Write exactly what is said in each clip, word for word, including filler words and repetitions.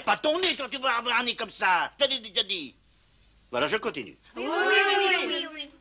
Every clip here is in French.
pas ton nez, toi, tu vas avoir un nez comme ça. Je te l'ai déjà dit. Voilà, je continue. Oui, oui, oui, oui, oui, oui.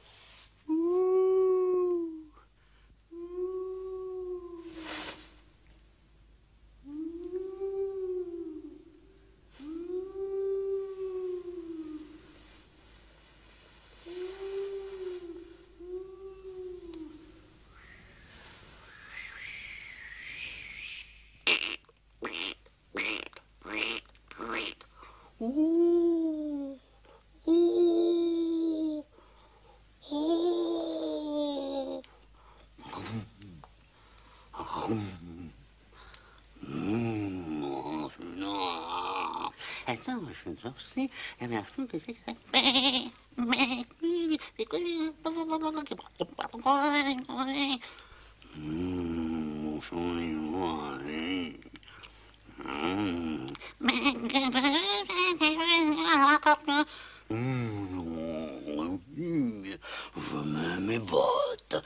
Ouh, ouh, ouh. Attends, je ne sais pas. Qu'est-ce que c'est que ça? Je mets mes bottes.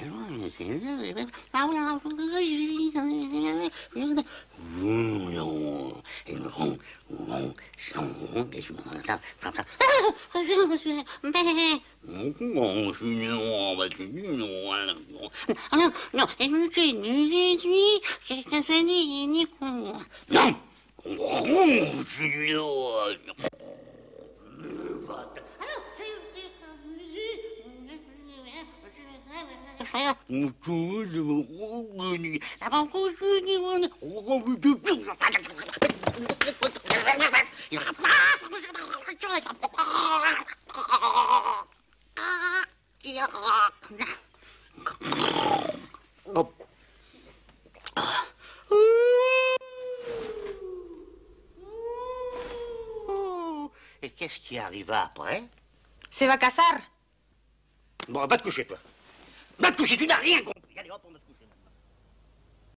Et qu'est-ce qui arriva après? Se va casar. Bon, va te coucher, toi. Va te coucher, tu n'as rien compris. Allez, hop, on va se coucher.